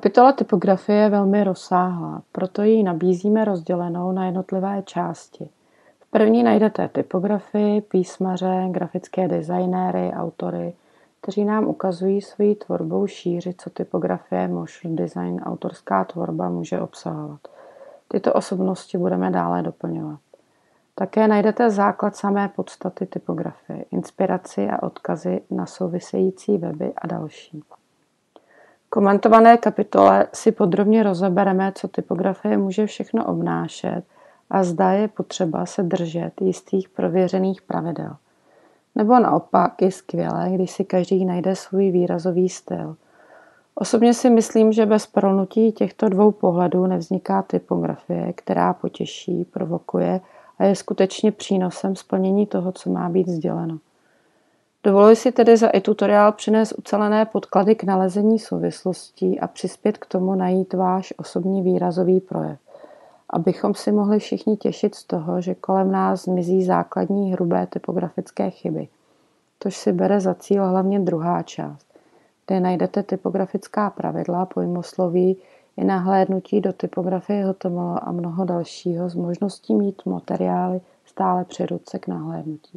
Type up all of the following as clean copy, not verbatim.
Kapitola typografie je velmi rozsáhlá, proto ji nabízíme rozdělenou na jednotlivé části. V první najdete typografii, písmaře, grafické designéry, autory, kteří nám ukazují svojí tvorbou šíři, co typografie, motion design, autorská tvorba může obsahovat. Tyto osobnosti budeme dále doplňovat. Také najdete základ samé podstaty typografie, inspiraci a odkazy na související weby a další. V komentované kapitole si podrobně rozebereme, co typografie může všechno obnášet a zda je potřeba se držet jistých prověřených pravidel. Nebo naopak je skvělé, když si každý najde svůj výrazový styl. Osobně si myslím, že bez prolnutí těchto dvou pohledů nevzniká typografie, která potěší, provokuje a je skutečně přínosem splnění toho, co má být sděleno. Dovoluji si tedy za e-tutoriál přinést ucelené podklady k nalezení souvislostí a přispět k tomu najít váš osobní výrazový projev, abychom si mohli všichni těšit z toho, že kolem nás zmizí základní hrubé typografické chyby. Tož si bere za cíl hlavně druhá část, kde najdete typografická pravidla, pojmosloví i nahlédnutí do typografie HTML a mnoho dalšího s možností mít materiály stále při ruce k nahlédnutí.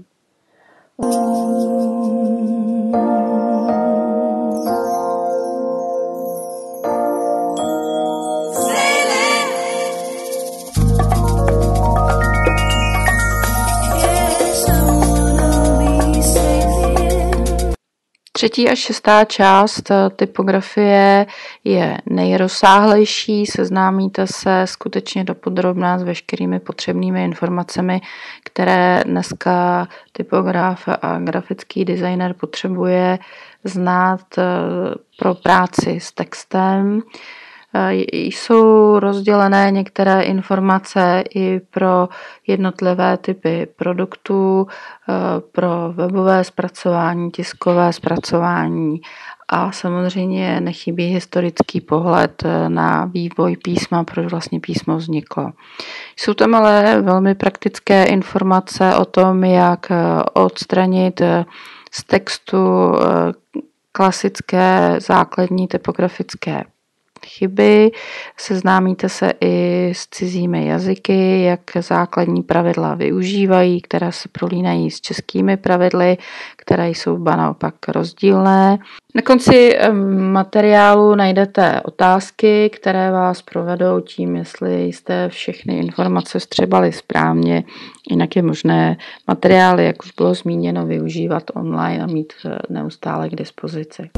Třetí a šestá část typografie je nejrozsáhlejší, seznámíte se skutečně dopodrobna s veškerými potřebnými informacemi, které dneska typograf a grafický designer potřebuje znát pro práci s textem. Jsou rozdělené některé informace i pro jednotlivé typy produktů, pro webové zpracování, tiskové zpracování a samozřejmě nechybí historický pohled na vývoj písma, proč vlastně písmo vzniklo. Jsou tam ale velmi praktické informace o tom, jak odstranit z textu klasické základní typografické chyby, seznámíte se i s cizími jazyky, jak základní pravidla využívají, která se prolínají s českými pravidly, které jsou naopak rozdílné. Na konci materiálu najdete otázky, které vás provedou tím, jestli jste všechny informace vstřebali správně, jinak je možné materiály, jak už bylo zmíněno, využívat online a mít neustále k dispozici.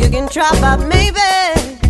You can try, but maybe